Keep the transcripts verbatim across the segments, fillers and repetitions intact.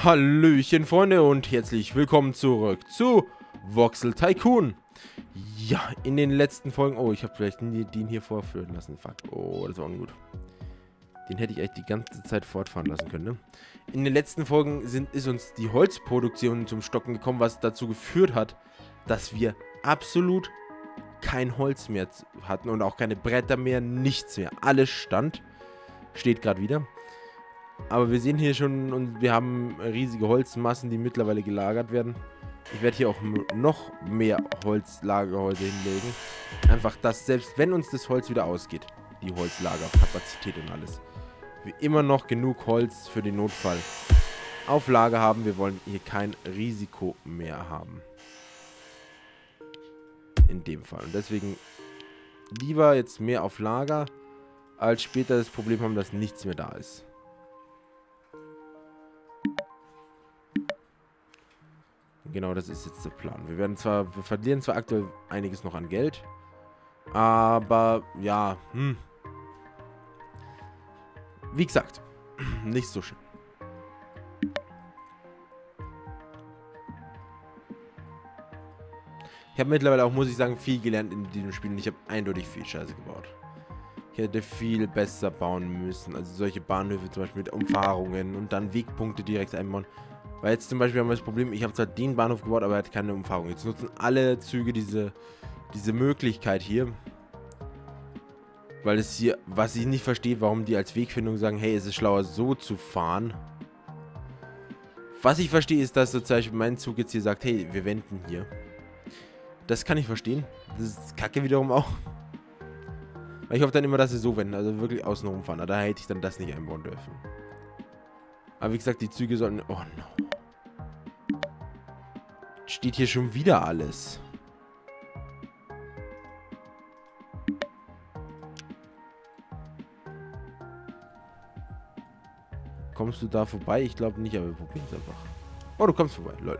Hallöchen Freunde und herzlich willkommen zurück zu Voxel Tycoon. Ja, in den letzten Folgen... Oh, ich habe vielleicht den hier vorführen lassen. Fuck. Oh, das war ungut. Den hätte ich echt die ganze Zeit fortfahren lassen können, ne? In den letzten Folgen sind, ist uns die Holzproduktion zum Stocken gekommen, was dazu geführt hat, dass wir absolut kein Holz mehr hatten und auch keine Bretter mehr, nichts mehr. Alles stand. Steht gerade wieder. Aber wir sehen hier schon, und wir haben riesige Holzmassen, die mittlerweile gelagert werden. Ich werde hier auch noch mehr Holzlagerhäuser hinlegen. Einfach, dass selbst wenn uns das Holz wieder ausgeht, die Holzlagerkapazität und alles, wir immer noch genug Holz für den Notfall auf Lager haben. Wir wollen hier kein Risiko mehr haben. In dem Fall. Und deswegen lieber jetzt mehr auf Lager, als später das Problem haben, dass nichts mehr da ist. Genau, das ist jetzt der Plan. Wir werden zwar, wir verlieren zwar aktuell einiges noch an Geld, aber ja, hm. Wie gesagt, nicht so schön. Ich habe mittlerweile auch, muss ich sagen, viel gelernt in diesem Spiel und ich habe eindeutig viel Scheiße gebaut. Ich hätte viel besser bauen müssen, also solche Bahnhöfe zum Beispiel mit Umfahrungen und dann Wegpunkte direkt einbauen. Weil jetzt zum Beispiel haben wir das Problem, ich habe zwar den Bahnhof gebaut, aber er hat keine Umfahrung. Jetzt nutzen alle Züge diese, diese Möglichkeit hier. Weil es hier, was ich nicht verstehe, warum die als Wegfindung sagen, hey, es ist schlauer so zu fahren. Was ich verstehe, ist, dass so zum Beispiel mein Zug jetzt hier sagt, hey, wir wenden hier. Das kann ich verstehen. Das ist kacke wiederum auch. Weil ich hoffe dann immer, dass sie so wenden, also wirklich außen rumfahren. Aber da hätte ich dann das nicht einbauen dürfen. Aber wie gesagt, die Züge sollten... Oh no. Steht hier schon wieder alles. Kommst du da vorbei? Ich glaube nicht, aber wir probieren es einfach. Oh, du kommst vorbei. Lol.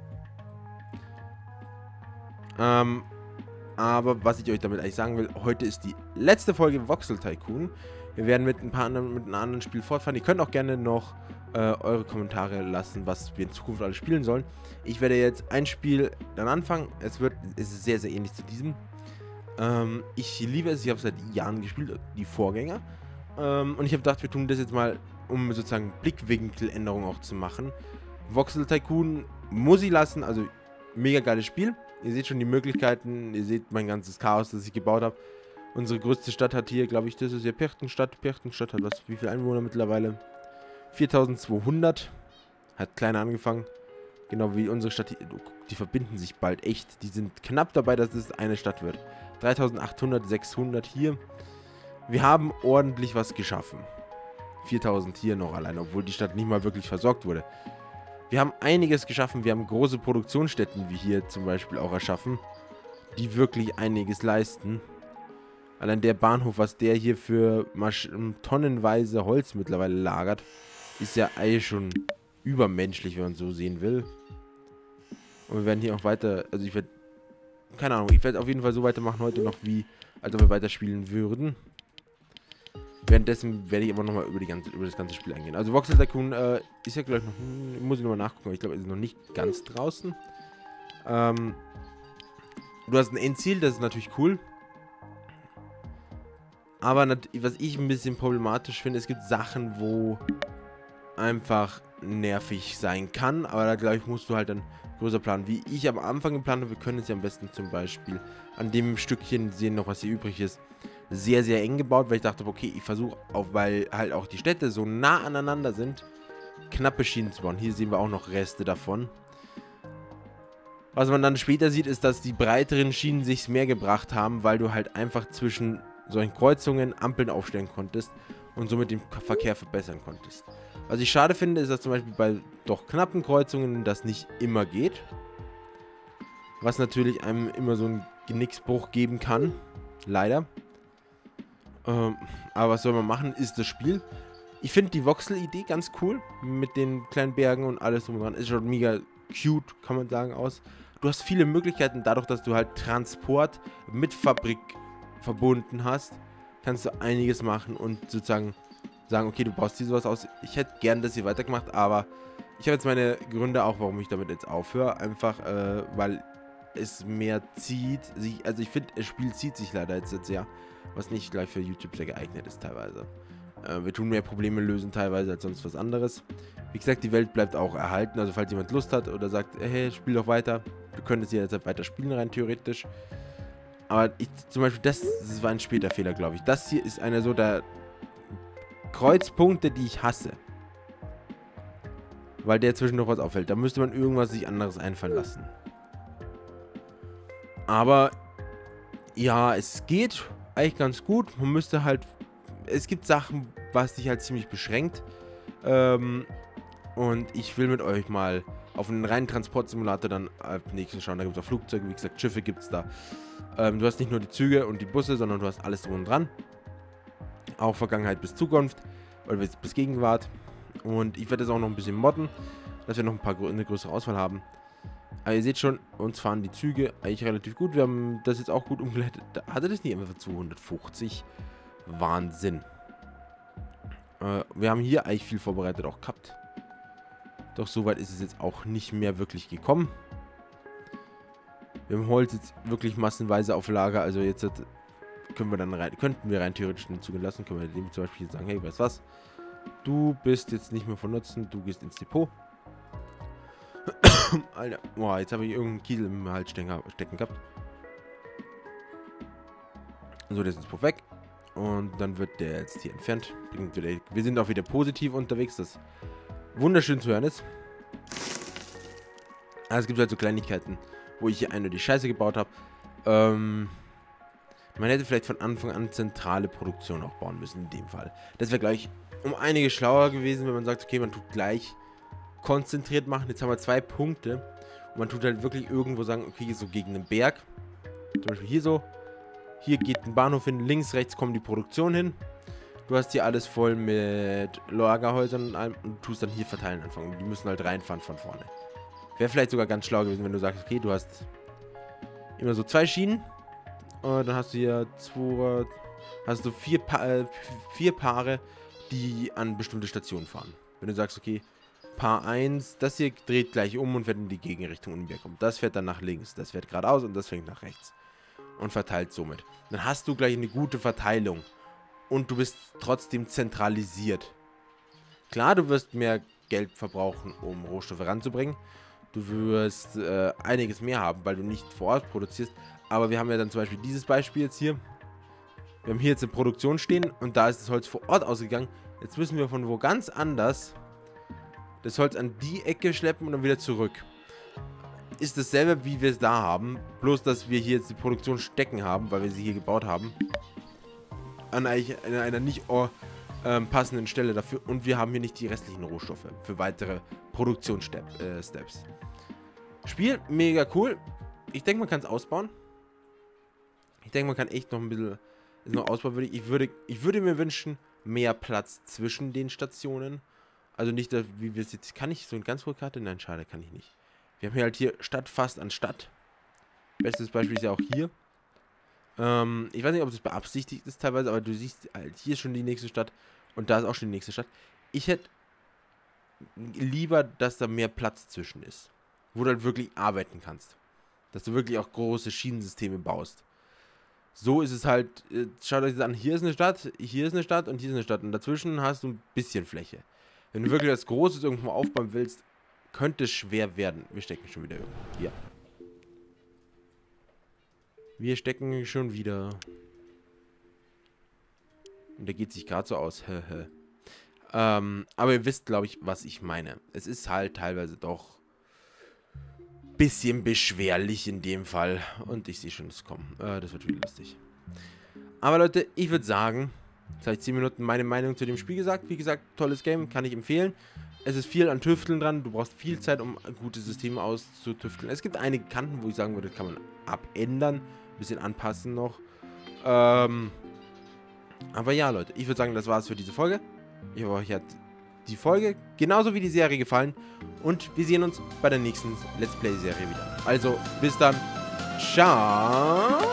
Ähm... Aber was ich euch damit eigentlich sagen will, heute ist die letzte Folge Voxel Tycoon. Wir werden mit ein paar anderen, mit einem anderen Spiel fortfahren. Ihr könnt auch gerne noch äh, eure Kommentare lassen, was wir in Zukunft alles spielen sollen. Ich werde jetzt ein Spiel dann anfangen. Es wird, es ist sehr, sehr ähnlich zu diesem. Ähm, ich liebe es, ich habe es seit Jahren gespielt, die Vorgänger. Ähm, und ich habe gedacht, wir tun das jetzt mal, um sozusagen Blickwinkeländerungen auch zu machen. Voxel Tycoon muss ich lassen, also mega geiles Spiel. Ihr seht schon die Möglichkeiten, ihr seht mein ganzes Chaos, das ich gebaut habe. Unsere größte Stadt hat hier, glaube ich, das ist ja Pirchtenstadt. Pirchtenstadt hat was, wie viele Einwohner mittlerweile? viertausendzweihundert. Hat kleiner angefangen. Genau wie unsere Stadt, die, die verbinden sich bald echt. Die sind knapp dabei, dass es eine Stadt wird. dreitausendachthundert, sechshundert hier. Wir haben ordentlich was geschaffen. viertausend hier noch allein, obwohl die Stadt nicht mal wirklich versorgt wurde. Wir haben einiges geschaffen, wir haben große Produktionsstätten wie hier zum Beispiel auch erschaffen, die wirklich einiges leisten. Allein der Bahnhof, was der hier für Masch tonnenweise Holz mittlerweile lagert, ist ja eigentlich schon übermenschlich, wenn man so sehen will. Und wir werden hier auch weiter, also ich werde, keine Ahnung, ich werde auf jeden Fall so weitermachen heute noch, wie als ob wir weiterspielen würden. Währenddessen werde ich aber nochmal über, über das ganze Spiel eingehen. Also Voxel Tycoon äh, ist ja gleich noch, hm, muss ich nochmal nachgucken, aber ich glaube, es ist noch nicht ganz draußen. Ähm, du hast ein Endziel, das ist natürlich cool. Aber was ich ein bisschen problematisch finde, es gibt Sachen, wo einfach nervig sein kann. Aber da glaube ich, musst du halt dann größer planen. Wie ich am Anfang geplant habe, wir können es ja am besten zum Beispiel an dem Stückchen sehen, noch was hier übrig ist, sehr, sehr eng gebaut, weil ich dachte, okay, ich versuche auch, weil halt auch die Städte so nah aneinander sind, knappe Schienen zu bauen. Hier sehen wir auch noch Reste davon. Was man dann später sieht, ist, dass die breiteren Schienen sich mehr gebracht haben, weil du halt einfach zwischen solchen Kreuzungen Ampeln aufstellen konntest und somit den Verkehr verbessern konntest. Was ich schade finde, ist, dass zum Beispiel bei doch knappen Kreuzungen das nicht immer geht. Was natürlich einem immer so einen Genicksbruch geben kann. Leider. Ähm, aber was soll man machen, ist das Spiel. Ich finde die Voxel-Idee ganz cool. Mit den kleinen Bergen und alles drum und dran. Ist schon mega cute, kann man sagen, aus. Du hast viele Möglichkeiten, dadurch, dass du halt Transport mit Fabrik verbunden hast, kannst du einiges machen und sozusagen sagen, okay, du baust hier sowas aus. Ich hätte gern das hier weitergemacht, aber Ich habe jetzt meine Gründe auch, warum ich damit jetzt aufhöre. Einfach, äh, weil es mehr zieht. Also ich finde, das Spiel zieht sich leider jetzt, jetzt sehr, was nicht gleich für YouTube sehr geeignet ist teilweise. Äh, wir tun mehr Probleme lösen teilweise als sonst was anderes. Wie gesagt, die Welt bleibt auch erhalten. Also falls jemand Lust hat oder sagt, hey, spiel doch weiter. Wir können es jederzeit weiter spielen, rein theoretisch. Aber ich, zum Beispiel, das, das war ein später Fehler, glaube ich. Das hier ist einer so der Kreuzpunkte, die ich hasse. Weil der zwischendurch was auffällt. Da müsste man irgendwas sich anderes einfallen lassen. Aber ja, es geht eigentlich ganz gut. Man müsste halt... Es gibt Sachen, was dich halt ziemlich beschränkt. Ähm, und ich will mit euch mal auf einen reinen Transportsimulator dann als nächstes schauen. Da gibt es auch Flugzeuge, wie gesagt, Schiffe gibt es da. Ähm, du hast nicht nur die Züge und die Busse, sondern du hast alles drum und dran. Auch Vergangenheit bis Zukunft. Oder bis, bis Gegenwart. Und ich werde das auch noch ein bisschen modden, dass wir noch ein paar eine größere Auswahl haben. Aber ihr seht schon, uns fahren die Züge eigentlich relativ gut. Wir haben das jetzt auch gut umgeleitet. Hatte das nicht einfach zweihundertfünfzig? Wahnsinn. Äh, wir haben hier eigentlich viel vorbereitet auch gehabt. Doch soweit ist es jetzt auch nicht mehr wirklich gekommen. Wir haben Holz jetzt wirklich massenweise auf Lager. Also jetzt können wir dann rein, könnten wir rein theoretisch den Zug entlassen. Können wir dem zum Beispiel sagen, hey, weißt was? Du bist jetzt nicht mehr von Nutzen, du gehst ins Depot. Alter, boah, jetzt habe ich irgendeinen Kiesel im Hals stecken gehabt. So, der ist jetzt weg. Und dann wird der jetzt hier entfernt. Wir sind auch wieder positiv unterwegs, das wunderschön zu hören ist. Also es gibt halt so Kleinigkeiten, wo ich hier eine die Scheiße gebaut habe. Ähm, man hätte vielleicht von Anfang an zentrale Produktion auch bauen müssen in dem Fall. Das wäre gleich um einige schlauer gewesen, wenn man sagt, okay, man tut gleich konzentriert machen. Jetzt haben wir zwei Punkte. Und man tut halt wirklich irgendwo sagen, okay, so gegen einen Berg. Zum Beispiel hier so. Hier geht ein Bahnhof hin, links, rechts kommt die Produktion hin. Du hast hier alles voll mit Lagerhäusern und allem und tust dann hier verteilen anfangen. Die müssen halt reinfahren von vorne. Wäre vielleicht sogar ganz schlau gewesen, wenn du sagst, okay, du hast immer so zwei Schienen. Und dann hast du hier zwei, hast du vier, pa äh, vier Paare, die an bestimmte Stationen fahren. Wenn du sagst, okay, Paar eins, das hier dreht gleich um und fährt in die Gegenrichtung und kommt. Das fährt dann nach links, das fährt geradeaus und das fängt nach rechts. Und verteilt somit. Dann hast du gleich eine gute Verteilung. Und du bist trotzdem zentralisiert. Klar, du wirst mehr Geld verbrauchen, um Rohstoffe ranzubringen. Du wirst äh, einiges mehr haben, weil du nicht vor Ort produzierst. Aber wir haben ja dann zum Beispiel dieses Beispiel jetzt hier. Wir haben hier jetzt eine Produktion stehen und da ist das Holz vor Ort ausgegangen. Jetzt müssen wir von wo ganz anders das Holz an die Ecke schleppen und dann wieder zurück. Ist dasselbe, wie wir es da haben. Bloß, dass wir hier jetzt die Produktion stecken haben, weil wir sie hier gebaut haben. An einer, einer nicht oh, ähm, passenden Stelle dafür. Und wir haben hier nicht die restlichen Rohstoffe für weitere Produktionssteps. Äh, Spiel, mega cool. Ich denke, man kann es ausbauen. Ich denke, man kann echt noch ein bisschen ist noch ausbauen. Ich würde, ich würde mir wünschen, mehr Platz zwischen den Stationen. Also nicht, wie wir es jetzt... Kann ich so eine ganz hohe Karte? Nein, schade, kann ich nicht. Wir haben hier halt hier Stadt fast an Stadt. Bestes Beispiel ist ja auch hier. Ähm, ich weiß nicht, ob das beabsichtigt ist teilweise, aber du siehst, halt, hier ist schon die nächste Stadt und da ist auch schon die nächste Stadt. Ich hätte lieber, dass da mehr Platz zwischen ist. Wo du halt wirklich arbeiten kannst. Dass du wirklich auch große Schienensysteme baust. So ist es halt, äh, schaut euch das an, hier ist eine Stadt, hier ist eine Stadt und hier ist eine Stadt. Und dazwischen hast du ein bisschen Fläche. Wenn du wirklich was Großes irgendwo aufbauen willst, könnte es schwer werden. Wir stecken schon wieder irgendwo. Hier. Wir stecken schon wieder. Und der geht sich gerade so aus. ähm, aber ihr wisst, glaube ich, was ich meine. Es ist halt teilweise doch ein bisschen beschwerlich in dem Fall. Und ich sehe schon, es kommt. Äh, das wird wieder lustig. Aber Leute, ich würde sagen, jetzt habe ich zehn Minuten meine Meinung zu dem Spiel gesagt. Wie gesagt, tolles Game, kann ich empfehlen. Es ist viel an Tüfteln dran. Du brauchst viel Zeit, um gute Systeme auszutüfteln. Es gibt einige Kanten, wo ich sagen würde, kann man abändern. Ein bisschen anpassen noch. Ähm, aber ja, Leute, ich würde sagen, das war es für diese Folge. Ich hoffe, euch hat die Folge genauso wie die Serie gefallen. Und wir sehen uns bei der nächsten Let's Play-Serie wieder. Also, bis dann. Ciao.